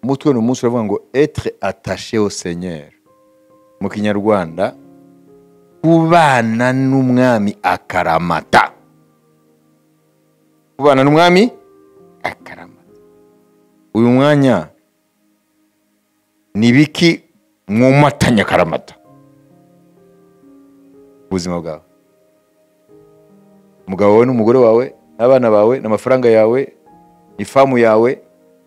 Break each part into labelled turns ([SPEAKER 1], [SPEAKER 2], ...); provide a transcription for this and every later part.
[SPEAKER 1] umutwe n'umunsi uravuga ngo être attaché au Seigneur. Mu Kinyarwanda kubana n'umwami akaramata. Kubana n'umwami akaramata. Uyu mwanya ni biki mwomatanya akaramata ubuzima bwawe? Umugabo wawe n'umugore wawe n'abana bawe n'amafaranga yawe ifamu yawe,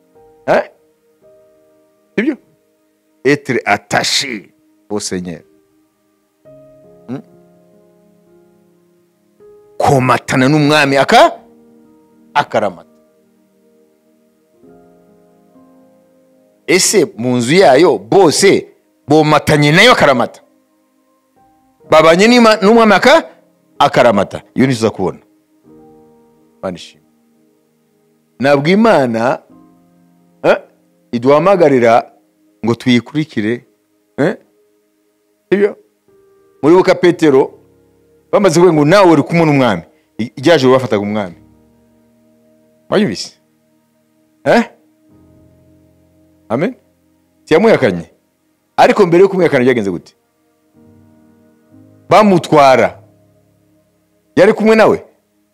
[SPEAKER 1] sibyo? Être attaché au Seigneur. Komatana n'umwami akaramata. Ese mu nzu yayo bose bomatanye nayo akaramata? Babanye n'umwami akaramata? Iyo nizo kubona banishima. Nabwo Imana iduhamagarira ngo tuyikurikire, sibyo? Muri buka Petero bamaze kuvuga ngo nawe uri kumwe n'umwami, ijyaje bafataga umwami. Wayibise? Amen. Tiyamuyakanye. Ariko mbere yo kumuyakana byagenze gute? Bamutwara. Yari kumwe nawe?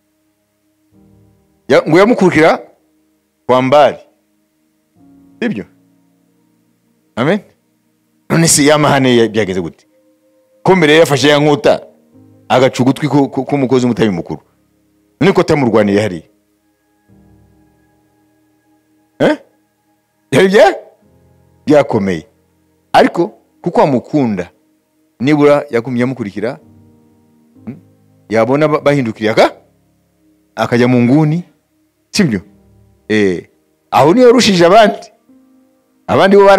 [SPEAKER 1] Ngo yamukurikira kwa mbali. Sibyo? Amen. None si yamahane byagenze gute? Ko mbere yafashe ya nkota agacugutwi ko mukozi umutabi mukuru. Niko tamurwanire hari. Yari byakomeye. Ariko kuko amukunda nibura yagumye amukurikira, yabona bahindukira akajya mu nguni, sibyo? Aho niyo rushije abandi bo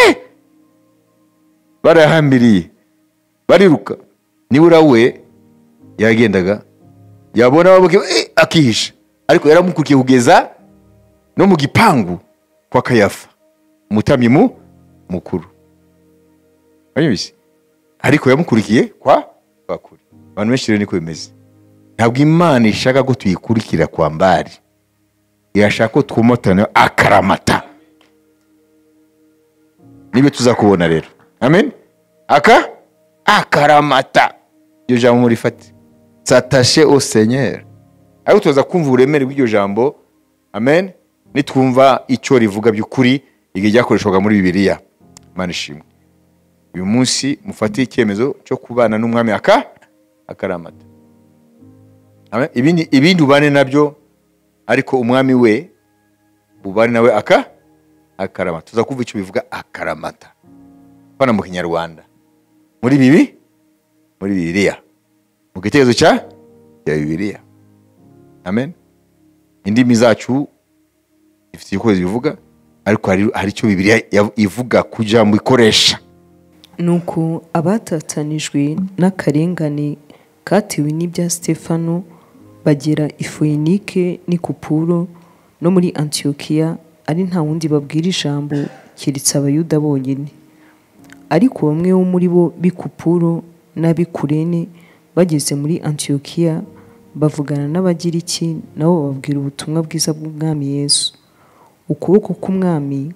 [SPEAKER 1] barahambiriye bariruka. Nibura we yagendaga yabona babuke akihisha, ariko yaramukurikiye kugeza no mu gipangu kwa Kayafa umutamyi mukuru. Banyibise? Ariko yamukurikiye kwa kuri. Abantu benshi rero niko bimeze. Ntabwo Imana ishaka ko tuyikurikira kwa mbari, irashaka ko twomotana akaramata. Nibe tuzakubona rero. Amen. Akaramata. Iryo jambo muri fati. S'attacher au Seigneur. Ariko tuza kumva uburemere bw'iryo jambo. Amen. Nitwumva icyo rivuga by'ukuri igihe cyakoreshwaga muri Bibiliya. Imana ishimwe. Uyu munsi mufatiye icyemezo cyo kubana n'umwami akaramata. Amen. Ibindi ubane nabyo, ariko umwami we ubane nawe akaramata. Tuza kumva icyo bivuga akaramata. Bana mu Kinyarwanda. Muri Bibiliya. Mu gitekerezo cya Bibiliya. Amen. Indimi zacu ifite uko zivuga, ariko hari icyo Bibiliya ivuga kujambo ikoresha.
[SPEAKER 2] Nuko abatatanijwe n'akarengane katewe n'ibya Stefano bagera i Foinike n'i Kupuro no muri Antiokiya, ari nta wundi babwira ijambo keretse abayuda bonyine. Ariko bamwe bo muri bo b'i Kupuro n'ab'i Kurene bageze muri Antiokiya bavugana n'Abagiriki, nabo bababwira ubutumwa bwiza bw'umwami Yesu. Ukuboko k'umwami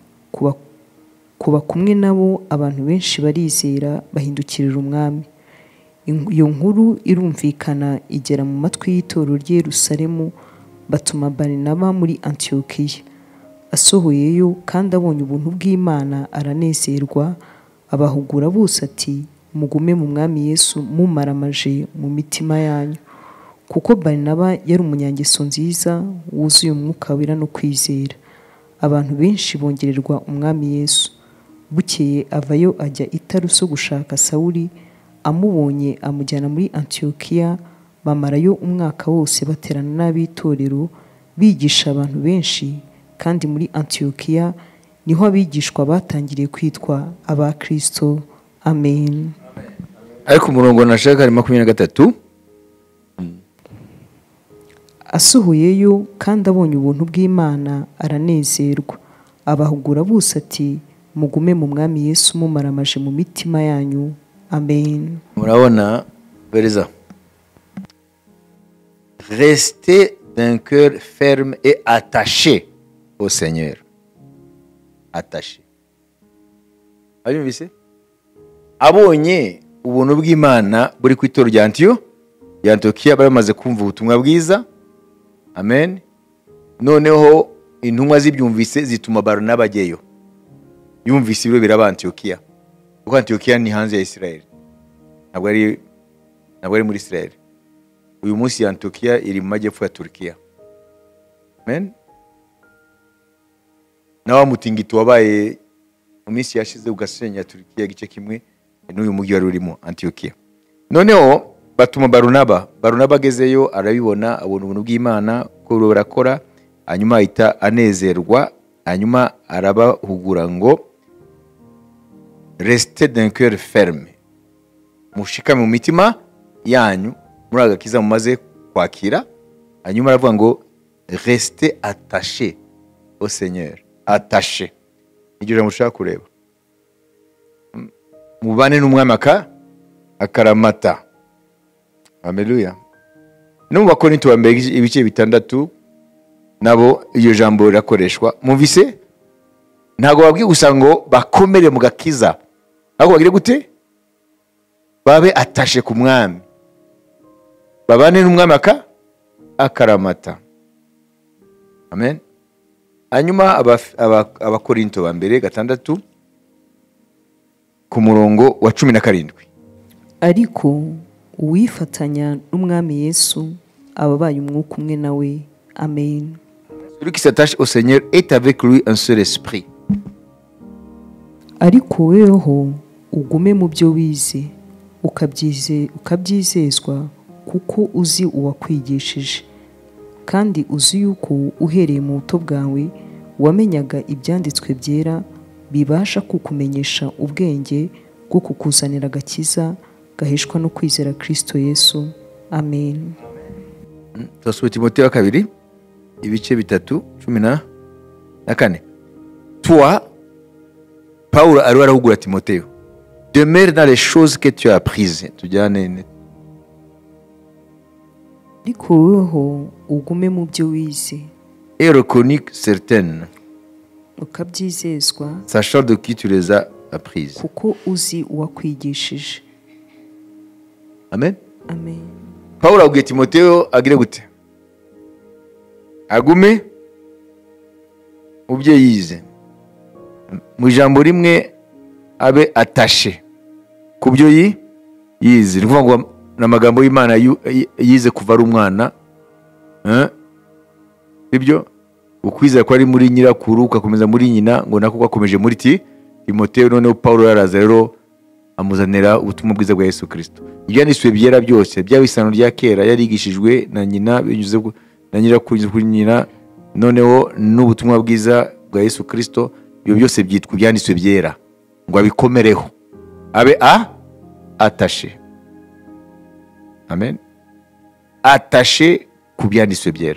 [SPEAKER 2] kuba kumwe nabo, abantu benshi barizera bahindukirira umwami. Iyo nkuru irumvikana igera mu matwi y'itorero ry'i Yerusalemu, batuma Barinaba muri Antiokiya. Asohoyeyo kandi abonye ubuntu bw'Imana aranezerwa, abahugura bose ati, mugume mu mwami Yesu mumaramaje mu mitima yanyu. Kuko Barinaba yari umunyangeso nziza wuzuye umwuka wera no kwizera. Abantu benshi bongererwa umwami Yesu. Bukeye avayo ajya i Taruso gushaka Sawuli, amubonye amujyana muri Antiokiya. Bamarayo umwaka wose baterana n'abitorero bigisha abantu benshi, kandi muri Antiokiya niho abigishwa batangiriye kwitwa aba Kristo. Amen.
[SPEAKER 1] Ariko umurongo nashaka ari 23.
[SPEAKER 2] Asohoyeyo kandi abonye ubuntu bw'Imana aranezerwa, abahugura bose ati, mugume mu mwami Yesu mumaramaje mu mitima yanyu. Amen.
[SPEAKER 1] Murabona bereza. Restez d'un cœur ferme et attaché au Seigneur. Attaché. abyumvise abonye ubuntu bw'Imana buri ku itorero rya Antiyokiya bari bamaze kumva ubutumwa bwiza. Amen. Noneho intumwa zibyumvise zituma Baronaba ajyeyo. Yumvise ibiro biraba Antiyokiya, kuko Antiyokiya ni hanze ya Israel, ntabwo ari muri Israel. Uyu munsi Antiyokiya iri mu majyepfo ya Turkiya. Amen. Nawa mutingito wabaye mu minsi yashize ugasenya Turkiya gice kimwe n'uyu mujyi wari urimo Antiyokiya. Noneho batuma Baronaba agezeyo, arabibona, abona ubuntu bw'Imana ko burakora, hanyuma ahita anezerwa, hanyuma arabahugura ngo restez d'un cœur ferme, mushikame mu mitima yanyu muri agakiza mumaze kwakira. Hanyuma aravuga ngo restez attachés au Seigneur. Attaché iryo jambo ushaka kureba, mubane n'umwami akaramata. Haleluya. No mu Bakorinto wa mbere ibice 6 nabo iryo jambo rirakoreshwa. Mumvise ntago babwiye gusa ngo bakomere mu gakiza, ahubwo bagire gute? Babe atashe ku mwami, babane n'umwami akaramata. Amen. Hanyuma Abakorinto ba mbere 6 ku murongo wa 17.
[SPEAKER 2] Ariko uwifatanya n'umwami Yesu ababaye umwuka umwe nawe. Amen.
[SPEAKER 1] Celui qui s'attache au Seigneur est avec lui un seul esprit.
[SPEAKER 2] Ariko weho ugume mu byo wize, ukabyizezwa, kuko uzi uwakwigishije, kandi uzi yuko uhereye mu buto bwawe wamenyaga ibyanditswe byera bibasha kukumenyesha ubwenge bwo kukuzanira agakiza gaheshwa no kwizera Kristo Yesu. Amen.
[SPEAKER 1] Turasubira Timoteyo 2 ibice 3:14. Toi, Paul arahugura Timoteyo, demeure dans les choses que tu as apprises. Tujyane.
[SPEAKER 2] Ariko weho ugume mu byo wize,
[SPEAKER 1] et reconnue certaines,
[SPEAKER 2] ukabyizezwa,
[SPEAKER 1] sachant de qui tu les as apprises.
[SPEAKER 2] Kuko uzi uwakwigishije.
[SPEAKER 1] Amen.
[SPEAKER 2] Amen.
[SPEAKER 1] Paul abwiye Timoteyo agire gute? Agume mu byo yize, mu ijambo rimwe abe atashe ku byo yize. Ni ukuvuga ngo n'amagambo y'Imana yize kuva ari umwana, ibyo ukwizera ko ari muri nyirakuru ugakomeza muri nyina, ngo nako kwakomeje muri Timoteyo. Noneho Paulo yaraza rero amuzanira ubutumwa bwiza bwa Yesu Kristo. Ibyanditswe byera byose byaba isano rya kera yarigishijwe na nyina binyuze na nyirakuru kuri nyina, noneho n'ubutumwa bwiza bwa Yesu Kristo, ibyo byose byitwa ibyanditswe byera, ngo abikomereho abe atashe. Amen. Atashe ku byanditswe byera.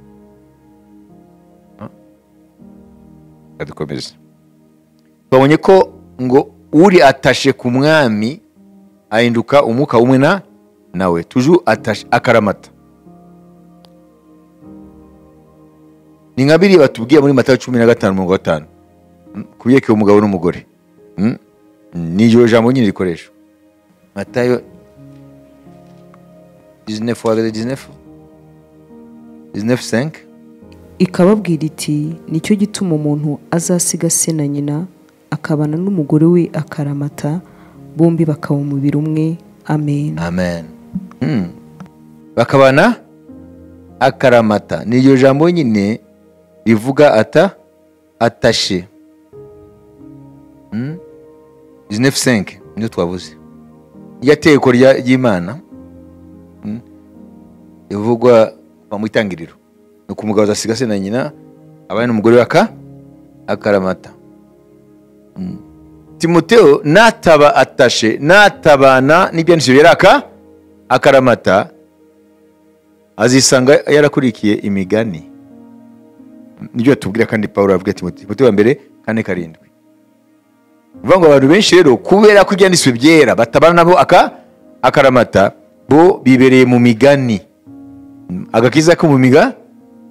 [SPEAKER 1] Dukomeze. Babonye ko ngo uri atashe ku mwami ahinduka umwuka umwe nawe. Toujours atashe, akaramata. Ni nka biri batubwiye muri Matayo 15:5 kubiyeke umugabo n'umugore. Ni iryo jambo nyine rikoresha. Matayo 19:5
[SPEAKER 2] ikababwira iti, nicyo gituma umuntu azasiga se na nyina akabana n'umugore we akaramata, bombi bakaba umubiri umwe. Amen.
[SPEAKER 1] Amen. Bakabana akaramata. Ni iryo jambo nyine rivuga atashe. 19:5 niyo twavuze. Itegeko ry'Imana ivugwa mu itangiriro. Nuko umugabo azasiga se na nyina abana n'umugore we akaramata. Timoteyo nataba atashe, natabana n'ibyanditswe byera akaramata, azisanga yarakurikiye imigani. Nibyo yatubwira kandi Paulo avuga Timoteyo 2:4-7. Uvuga ngo abantu benshi rero kubera ko ibyanditswe byera batabana nabo akaramata, bo bibereye mu migani. Agakiza ko mu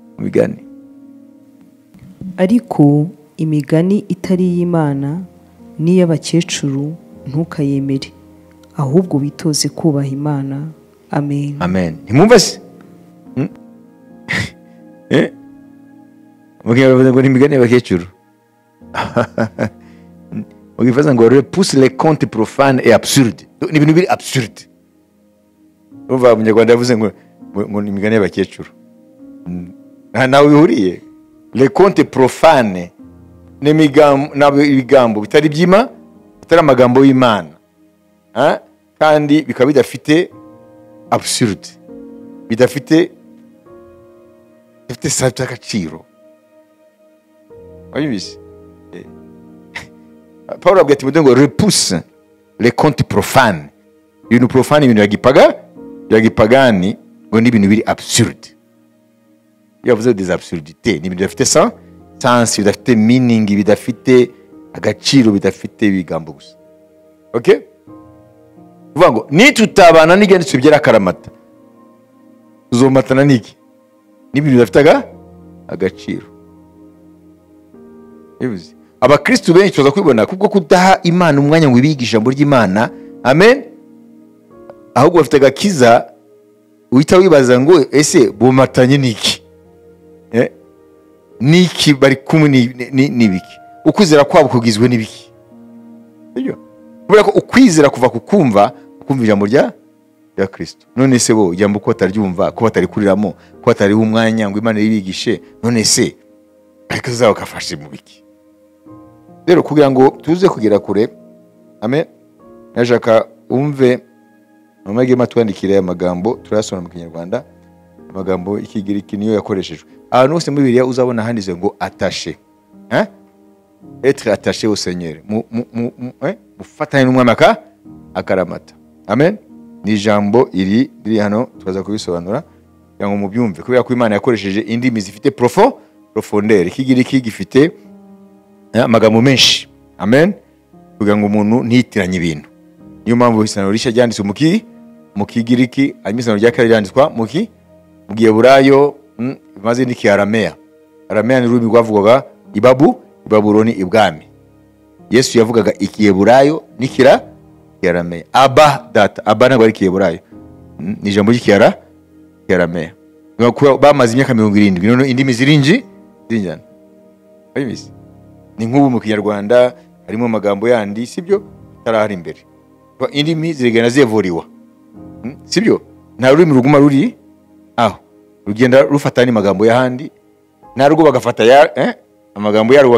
[SPEAKER 1] migani.
[SPEAKER 2] Ariko imigani itari y'Imana n'iy'abakecuru ntukayemere, ahubwo witoze kubaha Imana. Amen.
[SPEAKER 1] Amen. Ntimwumva se? Mugiye ngo nimigane y'abakecuru. Mugifaza ngo repousse les contes profanes et absurdes. Ni ibintu biri absurde. Uva Munyarwanda yavuze ngo nimigane y'abakecuru. Nawe bihuriye. Les contes profanes n'ibigambo bitari byima, bitari amagambo y'Imana. Kandi bikaba bidafite absurde, bidafite sabya agaciro. Wabibise? Paul abwira Timothée ngo repousse les contes profanes. Ibintu profane, ibintu byagipagani ngo ni ibintu biri absurde. Yavuze des absurdités, ni ibintu bidafite sens, bidafite meaning, bidafite agaciro, bidafite ibigambo gusa. Okay? Uvuga ngo nitutabana n'igendetse byera karamata, tuzomatana n'iki? N'ibintu bidafite agaciro. Bivuze abakristo benshi tuza kwibona kubwo kudaha Imana umwanya ngo ibigisha ijambo ry'Imana. Amen. Ahubwo bafite agakiza, uhita wibaza ngo ese bumatanye n'iki? Niki bari kumwe n'ibiki? Ukwizera kwabo kugizwe n'ibiki? Sibyo? Kubera ko ukwizera kuva kukumva ijambo rya Kristo. None se bo ijambo ko bataryumva, ko batarikuriramo, ko batariho umwanya ngo Imana ibigishe, none se ariko zabo kafashe mu biki? Rero kugira ngo tuze kugera kure, amen, nashaka umve amage matwandikira amagambo turasona mu Kinyarwanda, amagambo y'Ikigiriki niyo yakoreshejwe. Ahantu hose muri Bibiliya uzabona handitse ngo attaché. Être attaché au Seigneur. Mufatanye n'umwami akaramata. Amen. Ni ijambo iri hano tubaza kubisobanura kugira ngo mubyumve, kubera ko Imana yakoresheje indimi zifite profondeur. Ikigiriki gifite amagambo menshi. Amen. Kugira ngo umuntu ntiyitiranye ibintu. Niyo mpamvu Isano rishya ryanditswe mu Kigiriki, hanyuma Isano rya kabiri ryanditswa mu Giheburayo, maze ni Arameya. Arameya ni ururimi rwavugwaga i Babuloni ibwami. Yesu yavugaga Igiheburayo n'Arameya. Aba data, aba ntabwo ari Igiheburayo, ni ijambo ry'Arameya. Bamaze imyaka 70, none indimi zirinjana. Babizi? Ni nk'ubu mu Kinyarwanda harimo amagambo yandi, sibyo, tarahari imbere. Indimi zirigana zevuriwa. Sibyo? Nta rurimi ruguma ruri aho. Rugenda rufatana amagambo y'ahandi. Nta rugo bagafata amagambo yarwo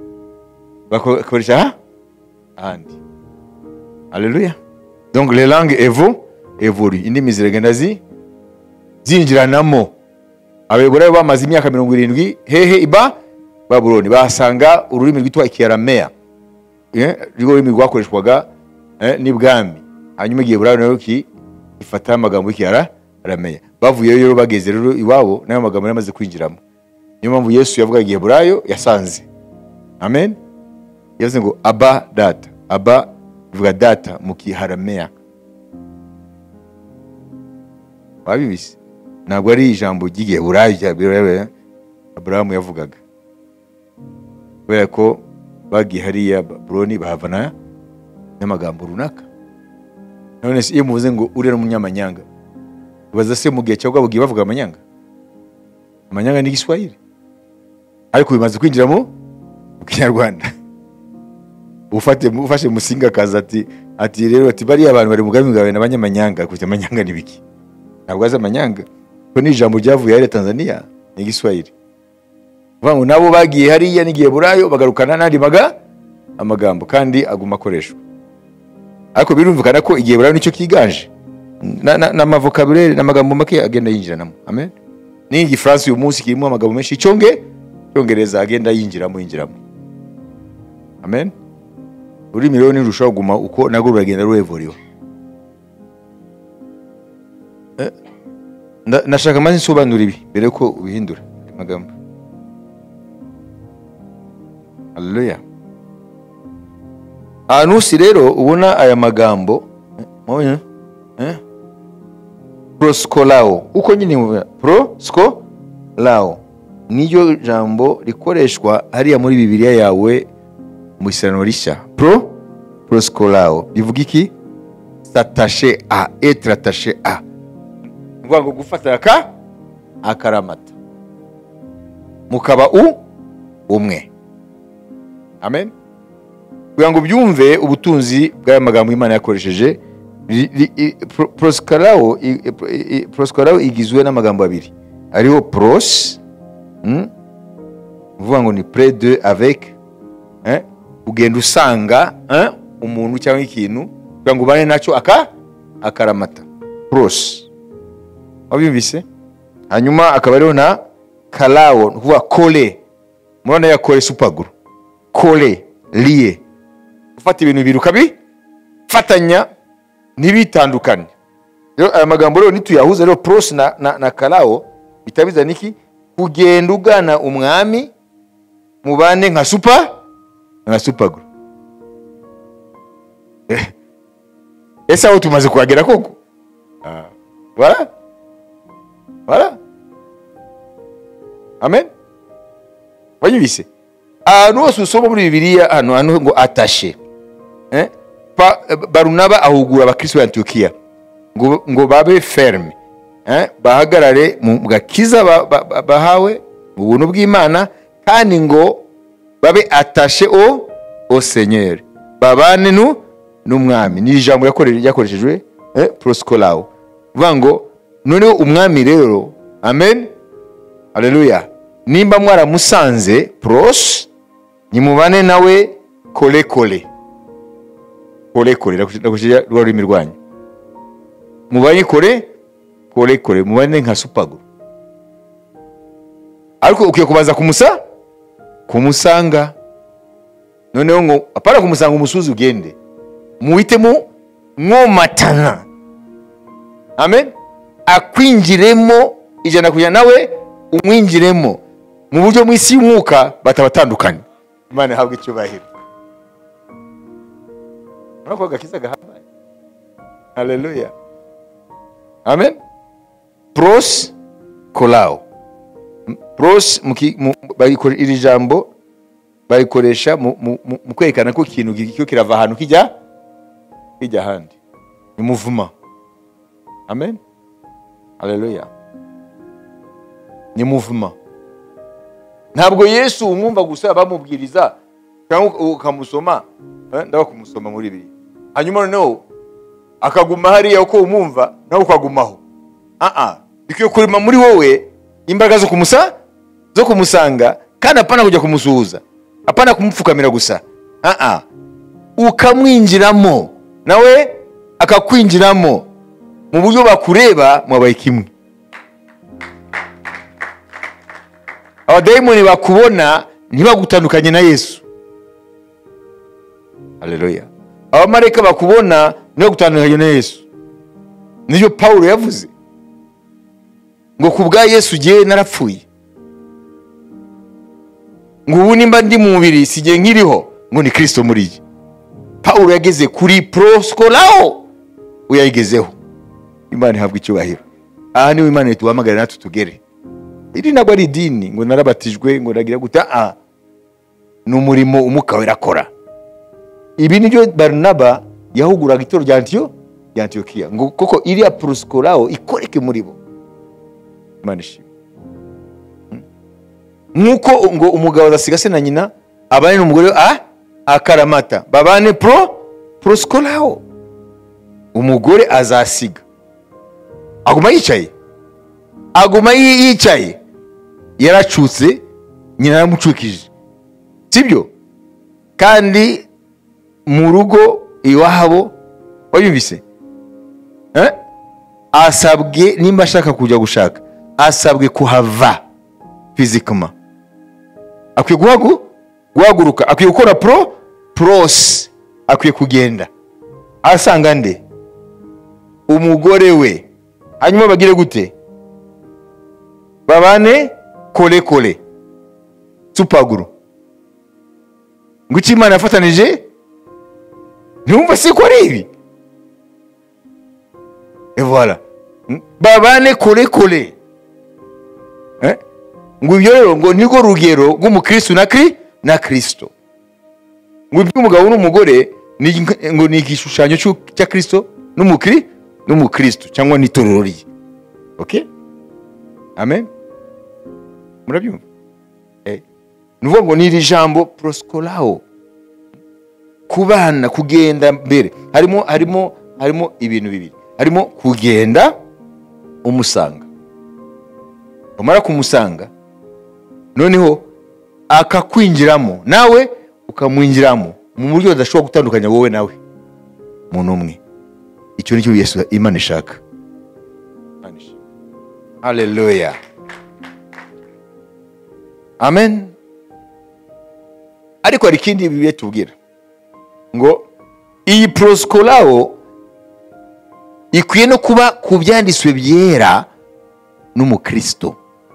[SPEAKER 1] bakoresha ahandi. Alléluia. Donc les langues évoluent. Indimi zirigana zinjiranamo. Abeburayo bamaze imyaka 70 hehe iba Babuloni, basanga ururimi rwitwa Ikarameya. Rwo rurimi rwakoreshwaga n'ibwami. Hanyuma Igiheburayo nayo ifata amagambo y'Ikarameya. Bavuyeyo rero bageze rero iwabo nayo magambo yamaze kwinjiramo. Niyo mpamvu Yesu yavuga Igiheburayo yasanze. Amen. Yavuze ngo aba data. Aba bivuga data mu Kiharameya. Babibise. Ntabwo ari ijambo ry'Igiheburayo Abrahamu yavugaga. Kubera ko bagiye hariya Babuloni bahavana n'amagambo runaka. None se iyo muvuze ngo uri umunyamanyanga, ubaza se mu gihe cyangwa bagiye bavuga amanyanga? Amanyanga ni Igiswahili. Ariko bimaze kwinjira mu Kinyarwanda. Ufashe Musinga kaza ati rero ati bari abantu bari mugambi ngawe n'abanyamanyanga, kuko amanyanga ni biki? Ntabwo aza amanyanga. Ko ni ijambo ryavuye ari Tanzania ni Igiswahili. Vangu nabo bagiye hariya n'Igiheburayo bagarukana n'andi amagambo kandi aguma akoreshwa. Ariko birumvikana ko Igiheburayo nicyo kiganje. Na vocabulaire n'amagambo make agenda yinjiranamo. Amen. Ni Igifaransa uyu munsi kirimo amagambo menshi, Icyongereza agenda yinjiramo. Amen. Ururimi rero nirushaho guma uko nago ruragenda ruevuriwa. Nashaka maze nsobanura ibi mbere ko ubihindura amagambo. Haleluya. Anusi rero ubona aya magambo mubonye proskolao, uko nyine proskolao niyo jambo rikoreshwa hariya muri Bibiliya yawe mu Isano rishya proskolao bivuga iki? S'attacher à, être attaché à. Ngo gufata akaramata mukaba umwe. Amen. Kugira ngo byumve ubutunzi bw'aya magambo Imana yakoresheje, proskolao igizwe n'amagambo abiri, ariho pros, uvuga ngo ni près de, avec, ugenda usanga umuntu cyangwa ikintu kugira ngo ubane nacyo akaramata, pros. Wabyumvise? Hanyuma akaba ariho na kalao, kuvuga kole, murana ya kole supaguru, kole liye, ufata ibintu bibiri ukabifatanya ntibitandukane. Rero aya magambo rero nituyahuza rero pros na kalao bitabiza niki? Kugenda ugana umwami mubane nka supaguru. Ese aho tumaze kuhagera koko? Voilà. Amen. Wanyibise? Ahantu hose usoma muri Bibiliya hano ngo attaché. Barunaba ahugura abakristo b'Antiokia ngo babe ferme, bahagarare mu gakiza bahawe mu buntu bw'Imana, kandi ngo babe attaché au Seigneur, babane n'umwami. Ni ijambo yakoreshejwe proskolao, uvuga ngo noneho umwami rero, amen, haleluya, nimba mwaramusanze pros, nimubane nawe kole ndakushira rurimi rwanyu, mubanye kole mubane nka supaguru. Ariko ukiye kubaza kumusanga, noneho ngo apara kumusanga umusuzi ugende muhitemo mwomatana, amen, akwinjiremo ijana kujya nawe umwinjiremo mu buryo mw'isi y'umwuka batabatandukanye. Imana ihabwe icyubahiro. Urako gakiza gahambaye. Haleluya. Amen. Pros kolao. Pros iri jambo barikoresha mu kwerekana ko ikintu cyo kirava ahantu kijya ahandi. Ni muvuma. Amen. Haleluya. Ni muvuma. Ntabwo Yesu umwumva gusa bamubwiriza cyangwa ukamusoma, ndaho kumusoma muri Bibiliya, hanyuma noneho akaguma hariya uko umwumva nawe ukagumaho. Bikwiye kurima muri wowe imbaraga zo kumusanga, kandi apana kujya kumusuhuza, apana kumupfukamira gusa, ukamwinjiramo nawe akakwinjiramo mu buryo bakureba mwabaye kimwe. Abadayimoni bakubona ntibagutandukanye na Yesu. Haleluya. Abamarayika bakubona ntibagutandukanye na Yesu. Niyo Paulo yavuze ngo kubwa Yesu giye narapfuye, ngo ubu nimba ndi mu mubiri sigiye nkiriho, ngo ni Kristo muri ye. Paulo yageze kuri proskolao, uyayigezeho. Imana ihabwe icyubahiro. Aha niwe Imana ituhamagara natwe tugere. Iri ntabwo ari idini ngo narabatijwe ngo nagira guta, ni umurimo umwuka wera akora. Ibi nibyo Barnaba yahuguraga itoro rya Antiokia, ngo koko iriya proskolao ikoreke muri bo. Imana ishimwe. Nkuko ngo umugabo azasiga se na nyina, abane n'umugore akaramata, babane proskolao. Umugore azasiga aguma yicaye yaracutse, nyina yaramucukije, sibyo? Kandi mu rugo iwabo wayumvise, asabwe nimba ashaka kujya gushaka, asabwe kuhava physically, akwiye guhaguruka, akwiye gukora pros, akwiye kugenda asanga nde umugore we, hanyuma bagire gute? Babane kole supaguru. Ngo iki Imana yafatanije, ntumva si ko ari ibi? Voilà. Babane kole. Ngo ibyo rero ngo niko rugero rw'umukristo na Kristo. ngo iby'umugabo n'umugore ngo ni igishushanyo cya Kristo n'umukristo cyangwa n'itorero rye. Okay? Amen. Murabyumva? Nuvuga ngo ni iri jambo proskolao, kubana, kugenda mbere. Harimo ibintu bibiri. Harimo kugenda umusanga, umara kumusanga noneho akakwinjiramo nawe ukamwinjiramo mu buryo udashobora gutandukanya wowe nawe muntu umwe. Icyo nicyo Yesu Imana ishaka. Haleluya. Amen. Ariko hari ikindi Bibiliya tubwira ngo iyi proskolao ikwiye no kuba ku byanditswe byera n'umukristo.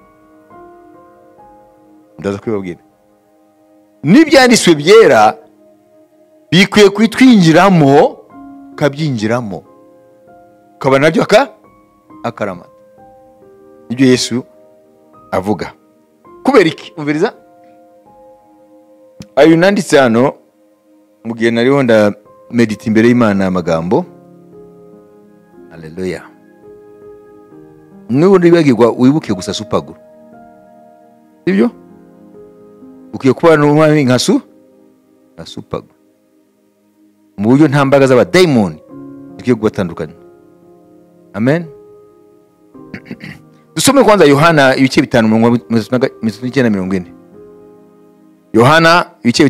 [SPEAKER 1] Ndaza kwibabwira n'ibyanditswe byera bikwiye kwitwinjiramo, kabyinjiramo, kaba nabyo akaramata. Ibyo Yesu avuga. Kubera iki? Umviriza, ayo nanditse hano mu gihe nariho nda medita imbere y'Imana amagambo. Haleluya. Nubundi bagirwa wibuke gusa supaguru. Sibyo? Ukiye kuba n'umwami nka supaguru. Mu buryo nta mbaga z'aba demon ukiye kubatandukanya. Amen. Dusome kwanza Yohana ibice 5:39. Yohana ibice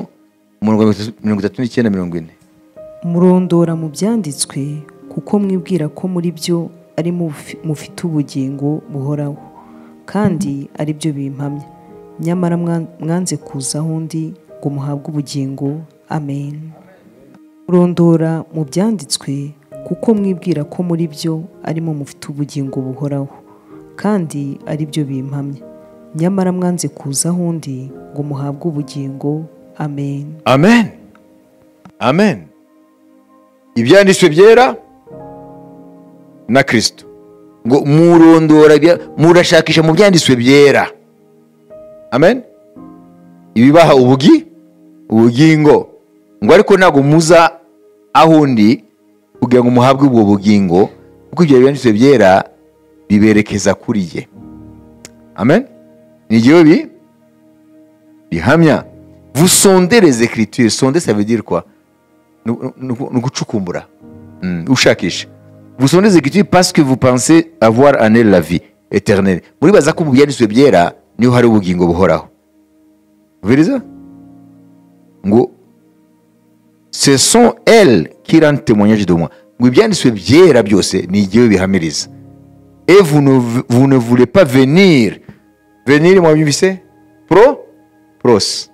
[SPEAKER 1] 5:39.
[SPEAKER 2] Murondora mu byanditswe kuko mwibwira ko muri byo ari mufite ubugingo buhoraho, kandi ari byo bimpamya. Nyamara mwanze kuzaho undi ngo muhabwe ubugingo. Amen. Murondora mu byanditswe kuko mwibwira ko muri byo arimo mufite ubugingo buhoraho, kandi ari byo bimpamya. Nyamara mwanze kuzaho undi ngo muhabwe ubugingo. Amen.
[SPEAKER 1] Amen. Amen. Ibyanditswe byera na Kristo. Ngo murondora, murashakisha mu byanditswe byera. Amen. Ibibaha ubugingo. Ngo ariko ntago muza ahundi kugira ngo muhabwe ubwo bugingo, kuko ibyo byanditswe byera biberekeza kuri ye. Amen. Ni Dieu bihamya. Vous sondez les Écritures. Sonder, ça veut dire quoi? Nous gucukumbura. Ushakisha. Vous sondez les Écritures parce que vous pensez avoir en elles la vie éternelle. Muri baza ko byanditswe byera niho hari ubugingo buhoraho. Veriza? Ngo ce sont elles qui rendent témoignage de moi. Ngo byanditswe byera byose ni Dieu bihamiriza. Et vous ne voulez pas venir. Venir, moi, byumvise? Pros.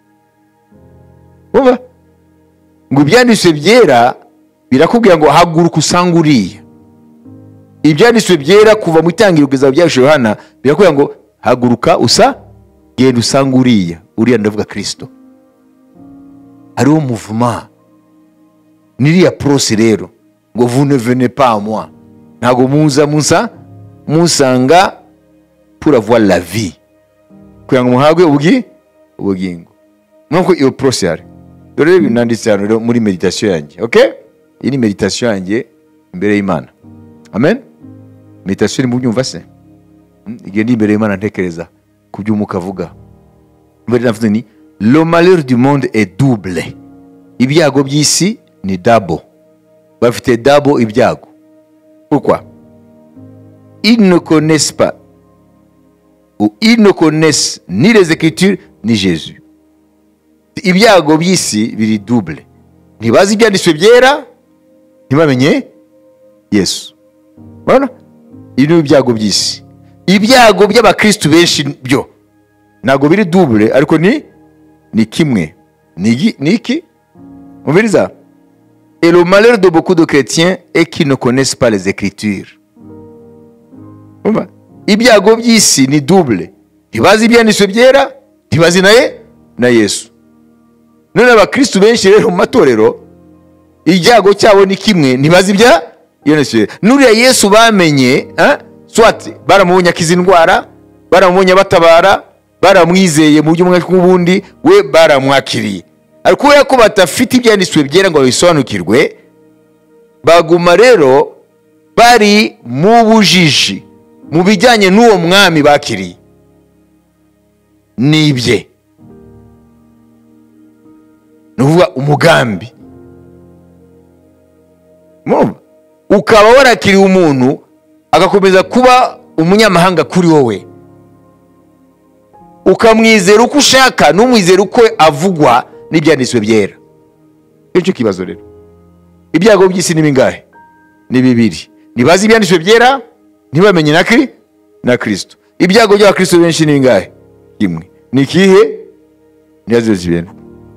[SPEAKER 1] Umva? Ngo byanditswe byera birakubwira ngo haguruka usanga uriya. Ibyanditswe byera kuva mu itangiriro kugeza bya Yohana birakubwira ngo haguruka genda usanga uriya ndavuga Kristo. Hariho mouvement. Niriya pros rero ngo vous ne venez pas à moi. Ntago musanga pour avoir la vie. Kugira ngo muhabwe ubugingo. Nuko iyo pros yari. Dore binanditse hano muri meditation yanjye. Okay? Iyi ni meditation yanjye imbere y'Imana. Amen. Meditation mu byumva se. Igenda imbere y'Imana ntekereza ku by'umuka avuga. Mbere navuze ni le malheur du monde est double. Ibyago by'isi ni double. Bafite double ibyago. Pourquoi? Ils ne connaissent pas ou ils ne connaissent ni les Écritures ni Jésus. Ibyago by'isi biri double. Ntibazi ibyanditswe byera, ntibamenye Yesu. Bona? Ibi ibyago by'isi. Ibyago by'abakristo benshi byo ntago biri double, ariko ni kimwe. Ni iki? Umviriza? Et le malheur de beaucoup de chrétiens est qu'ils ne connaissent pas les Écritures. Umva? Ibyago by'isi ni double. Ntibazi ibyanditswe byera, ntibazi na Yesu. None abakristo benshi rero mu matorero ibyago cyabo ni kimwe, ntibazi ibya Yesu. Nuriya Yesu bamenye, swati baramubonye akiza indwara, baramubonye batabara, baramwizeye mu buryo bumwe n'ubundi, we baramwakiriye. ariko kubera ko batafite ibyanditswe byera ngo babisobanukirwe, baguma rero bari mu bujiji mu bijyanye n'uwo mwami bakiriye n'ibye, ni ukuvuga umugambi. Ukaba warakiriye umuntu agakomeza kuba umunyamahanga kuri wowe, ukamwizera uko ushaka n'umwizera uko avugwa n'ibyanditswe byera. Icyo kibazo rero, ibyago by'isi ni bingahe? Ni bibiri. Nibazi ibyanditswe byera, ntibamenye na Kristo. Ibyago by'abakristo benshi ni bingahe? Kimwe. Ni ikihe? Ntiyazize ibintu.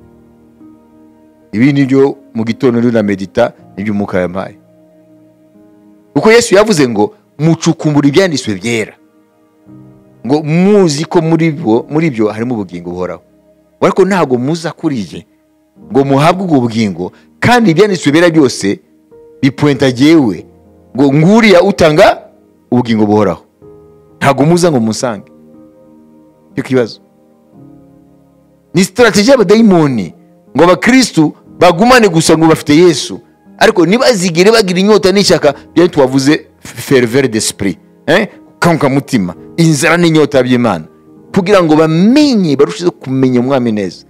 [SPEAKER 1] Ibi ni byo mu gitondo na medita, nibyo Umwuka yampaye. Kuko Yesu yavuze ngo mucukumbura ibyanditswe byera, ngo muzi ko muri byo harimo ubugingo buhoraho, ariko ntabwo muza kuriye ngo muhabwe ubwo bugingo, kandi ibyanditswe byera byose bipointa jewe ngo nguriya utanga ubugingo buhoraho, ntabwo muza ngo musange. Cyo kibazo ni strategy y'abadayimoni ngo abakristo bagumane gusa ngo bafite Yesu, ariko ntibazigere bagira inyota n'ishyaka bya tuwavuze ferveur d'esprit, kanka mutima, inzara n'inyota by'Imana, kugira ngo bamenye, barushize kumenya umwami neza,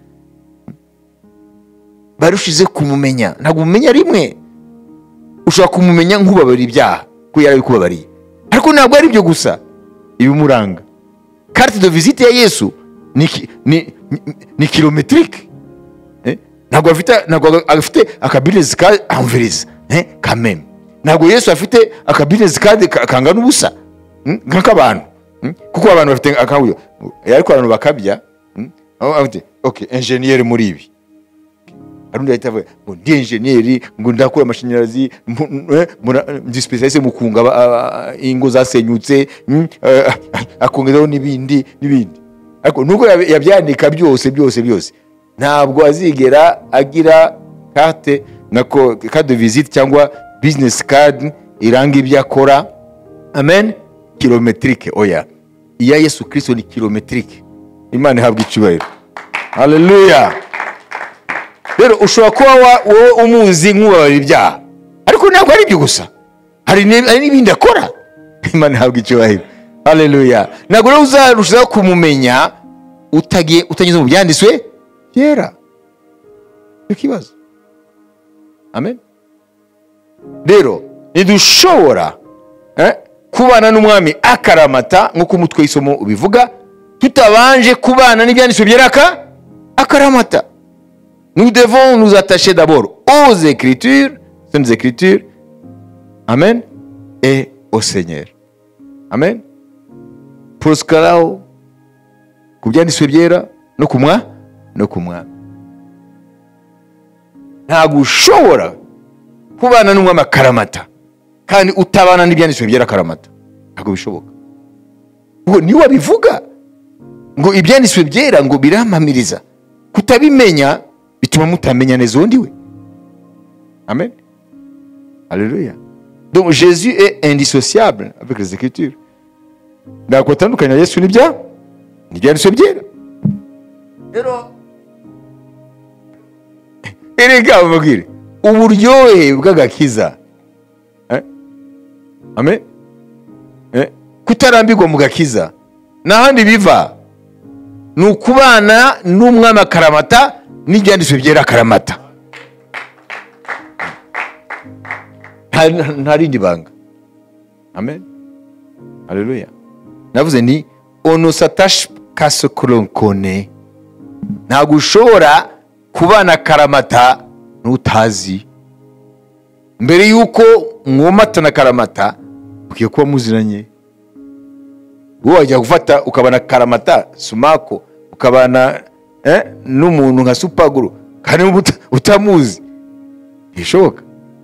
[SPEAKER 1] barushize kumumenya. Ntabwo umenya rimwe, ushaka kumumenya nk'ubabari ibyaha ko yarabikubabariye, ariko ntabwo ari byo gusa ibimuranga. Carte de visite ya Yesu ni kilometrique, ntabwo afite akabusiness card enverise quand même. Ntabwo Yesu afite akabusiness card kangana ubusa nk'abantu, kuko abantu bafite akabuyo, ariko abantu bakabya afite okay ingénieur muri ibi, arundi ahita avuga ngo ndi ingénieur, ngo ndakora amashanyarazi, ndi specialiste mu kunga ingo zasenyutse, akongezaho n'ibindi. Ariko nuko yabyandika byose ntabwo azigera agira carte de visite cyangwa business card iranga ibyo akora. Amen. Kilometrique, oya. Iya Yesu Kristo ni kilometrique. Imana ihabwa icyubahiro. Haleluya. Rero ushobora kuba wowe umuzi nk'ubabara ibyaha, ariko ntabwo ari byo gusa, hari n'ibindi akora. Imana ihabwa icyubahiro. Haleluya. Ntabwo rero uzarushaho kumumenya utageze mu byanditswe byera. Icyo kibazo. Amen. Rero ntidushobora kubana n'umwami akaramata nk'uko umutwe w'isomo ubivuga, tutabanje kubana n'ibyanditswe byera akaramata. Nous devons nous attacher d'abord aux Écritures, saintes Écritures, amen, et au Seigneur. Amen. Proskaraho ku byanditswe byera no kumwa. Ntabwo ushobora kubana n'umwami akaramata kandi utabana n'ibyanditswe byera akaramata, ntabwo bishoboka. Ngo niwe wabivuga ngo ibyanditswe byera ngo birampamiriza, kutabimenya bituma mutamenya neza undi we. Amen. Alléluia. Donc Jésus est indissociable avec les Écritures. Ntabwo atandukanya Yesu n'ibyanditswe byera. Rero erega mubwire uburyohe bw'agakiza, amen, kutarambirwa mu gakiza n'ahandi biva ni ukubana n'umwami akaramata n'ibyanditswe byera akaramata, nta rindi banga. Amen. Haleluya. Navuze ni on ne s'attache qu'à ce que l'on connaît. Ntabwo ushobora kubana akaramata n'utazi. Mbere yuko mwomata na karamata ukiye kuba muziranye. Wowe wajya gufata ukabana karamata Sumako, ukabana n'umuntu nka Supaguru kandi utamuzi, bishoboka.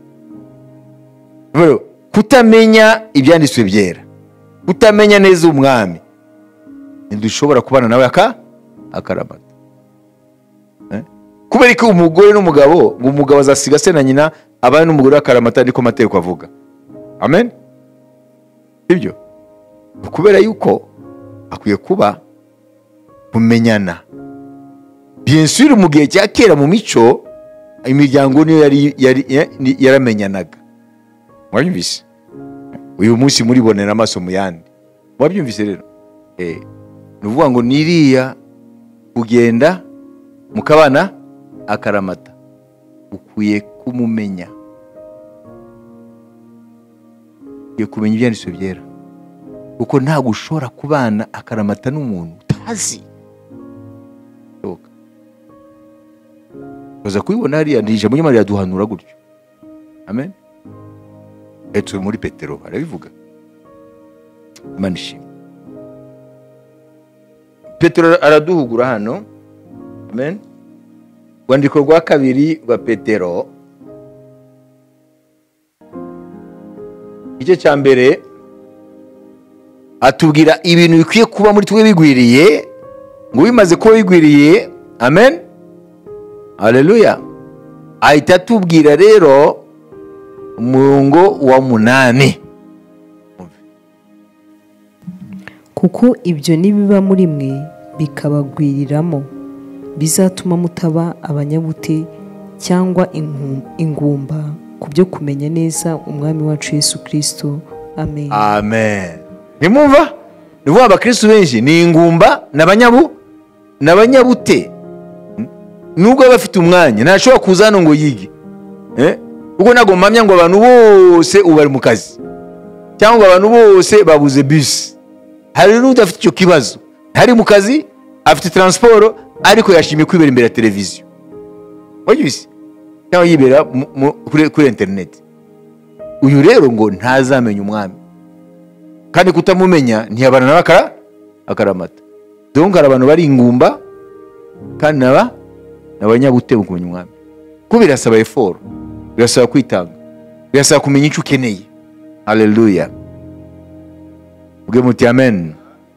[SPEAKER 1] Rero kutamenya ibyanditswe byera, kutamenya neza umwami, ntidushobora kubana nawe akaramata. Kubera ko umugore n'umugabo, ngo umugabo azasiga se na nyina, abana n'umugore akaramata, niko amategeko avuga. Amen. Ibyo kubera yuko akwiye kuba kumenyana, bien sûr mu gihe cya kera mu mico imiryango niyo yaramenyanaga. Mwabyumvise? Uyu munsi muribonera amaso mu yandi. Mwabyumvise rero? Nuvuga ngo niriya kugenda mukabana akaramata ukwiye kumumenya. Ukwiye kumenya ibyanditswe byera. Kuko ntabwo ushobora kubana akaramata n'umuntu utazi. Baza kubibona hariya ndije muri Mariya duhanura gutyo. Amen. Turi muri Petero arabivuga. Imana ishimwe. Petero araduhugura hano. Amen. Rwandiko rwa kabiri rwa Petero igice cya mbere atubwira ibintu bikwiye kuba muri twe bigwiriye, ngo bimaze kuba bigwiriye. Amen. Haleluya. Ahita atubwira rero umurongo wa 8,
[SPEAKER 2] kuko ibyo nibiba muri mwe bikabagwiriramo bizatuma mutaba abanyabute cyangwa ingumba ku byo kumenya neza umwami wacu Yesu Kristo. Amen.
[SPEAKER 1] Amen. Nimumva? Nivuga abakristo benshi ni ingumba n'abanyabute. Nubwo bafite umwanya ntashobora kuza hano ngo yige. Kuko ntago mpamya ngo abantu bose ubari mu kazi cyangwa abantu bose babuze bus. Hari n'udafite icyo kibazo, hari mu kazi afite transport ariko yashimiye kwibera imbere ya televiziyo. Wajyise? Cyangwa yibera kuri internet. Uyu rero ngo ntazamenya umwami. Kandi kutamumenya ntiyabana nawe akaramata. Donc hari abantu bari ingumba kandi n'abanyabute mu kumenya umwami. Ko birasaba effort, birasaba kwitanga, birasaba kumenya icyo ukeneye. Haleluya. Ubwe muti amen.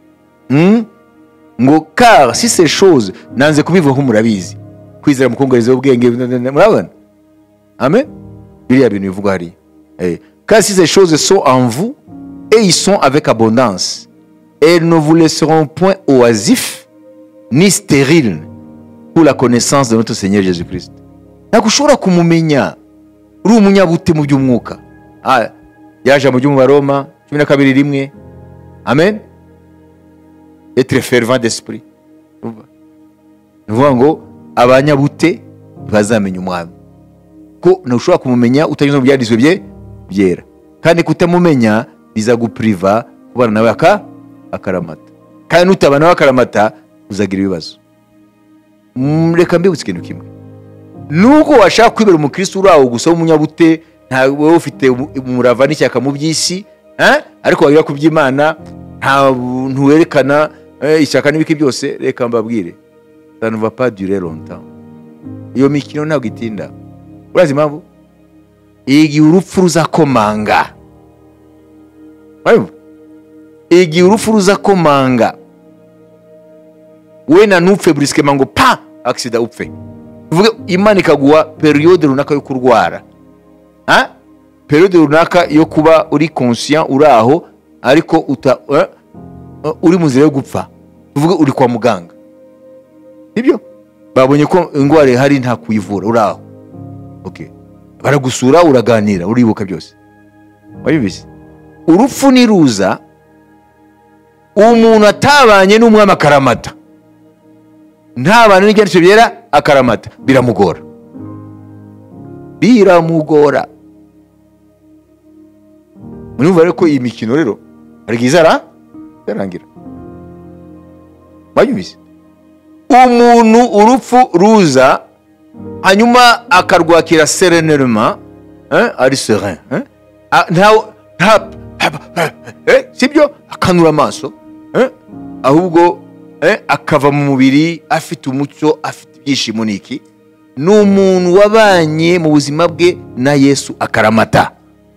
[SPEAKER 1] Ngo car si ces choses nanze kubivuga murabizi. Kwizera mukongereza ubwenge murabona? Amen. Biriya bintu bivuga hari. Car si ces choses sont en vous et ils sont avec abondance, elles ne vous laisseront point oisifs ni stériles pour la connaissance de notre Seigneur Jésus-Christ. Nakushobora kumumenya uri umunyabute mu by'umwuka. Yaje mu Baroma 12:1. Amen. Être fervent d'esprit. Nuvuga ngo abanyabute bazamenya umwami. Ko ntushobora kumumenya utanyuze mu byanditswe byera. Kandi kutamumenya bizagupriva kubana nawe akaramata. Kandi nutabana nawe akaramata uzagira ibibazo. Reka mbibutse ikintu kimwe. Nuko washaka kwibera umukristo uraho gusa umunyabute, ntawe ufite umurava n'ishyaka mu by'isi, ariko wagira ku by'Imana nta ntuwerekana ishyaka n'ibiki byose. Reka mbabwire, ça ne va pas durer longtemps. Iyo mikino ntabwo itinda. Urazi impamvu? Igihe urupfu ruzakomanga. Igihe urupfu ruzakomanga, wena ntupfe brusquement ngo pa accident upfe. Uvuge Imana ikaguha periode runaka yo kurwara. Periode runaka yo kuba uri conscient uraho ariko uri mu nzira yo gupfa. Uvuge uri kwa muganga. Ibyo babonye ko ingware hari nta kuyivura uraho. Okay. Baragusura uraganira uribuka byose. Wabibise? Urupfu niruza umuntu atabanye n'umwami akaramata, ntabana n'ibyanditswe byera akaramata, biramugora. Murumva rero ko iyi mikino rero arigizara yarangira. Bayumvise? Umuntu urupfu ruza hanyuma akarwakira serenement, ari serein, sibyo akanura amaso, ahubwo akava mu mubiri afite umucyo, afite ibyishimo niki. N'umuntu wabanye mu buzima bwe na Yesu akaramata.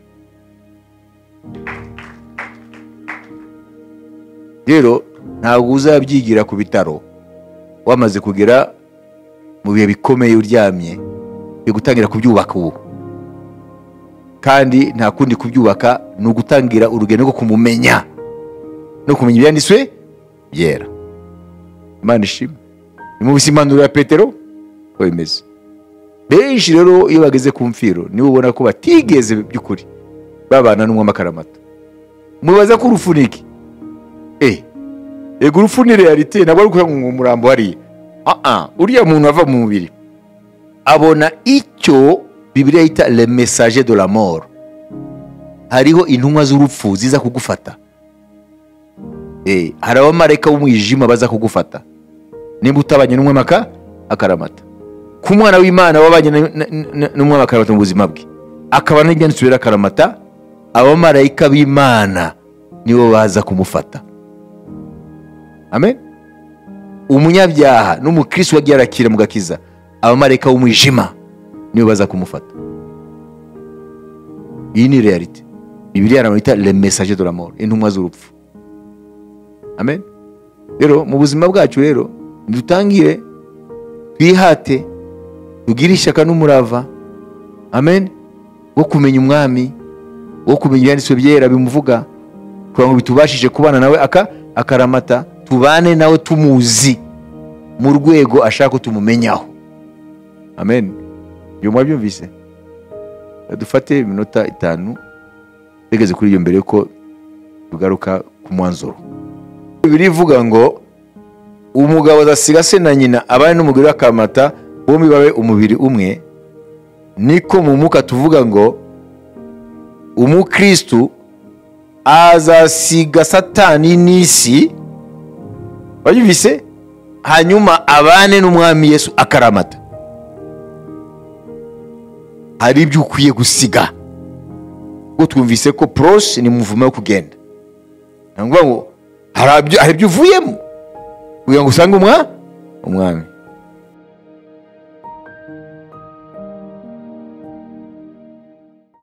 [SPEAKER 1] Rero ntabwo uzabyigira ku bitaro wamaze kugera mu bihe bikomeye uryamye yo gutangira kubyubaka ubu. Kandi nta kundi kubyubaka ni ugutangira urugendo rwo kumumenya no kumenya ibyanditswe byera. Imana ishimwe. ni mu bisimbanuro ya Petero ko bimeze. Benshi rero iyo bageze ku mfiro niwe ubona ko batigeze by'ukuri babana n'umwami akaramata. Mubaza ko urufuniki ego urupfu ni realite, ntabwo ari ukuvuga ngo umurambo hariya. Uriya muntu ava mu mubiri abona icyo Bibiliya yita le messager de la mort. Hariho intumwa z'urupfu ziza kugufata. Hari abamarayika b'umwijima baza kugufata nimba utabanye n'umwami akaramata. Ku mwana w'Imana wabanye n'umwami akaramata mu buzima bwe akaba n'ibyanditswe akaramata, abamarayika b'Imana nibo baza kumufata. Amen. Umunyabyaha n'umukristo wagiye arakira mu gakiza, abamarayika b'umwijima nibo baza kumufata. Iyi ni realite. Bibiliya yita le messager de la mort, intumwa z'urupfu. Amen. Rero mu buzima bwacu rero dutangire twihate, tugire ishyaka n'umurava. Amen. Wo kumenya umwami, wo kumenya ibyanditswe byera bimuvuga, kugira ngo bitubashije kubana nawe akaramata, tubane nawe tumuzi mu rwego ashaka tumumenyaho. Amen. Yo mwabyumvise. Dufate iminota 5 tegeze kuri iyo mbere yuko tugaruka ku mwanzuro. Birivuga ngo umugabo azasiga se na nyina abane n'umugore w'akaramata, bombi babe umubiri umwe. Niko mu mwuka tuvuga ngo umukristo azasiga Satani n'isi, bayumvise, hanyuma abane n'umwami Yesu akaramata. Hari ibyo ukwiye gusiga, ngo twumvise ko proche ni muvuma yo kugenda. Nangwa ngo hari ibyo uvuyemo kugira ngo usange umwami.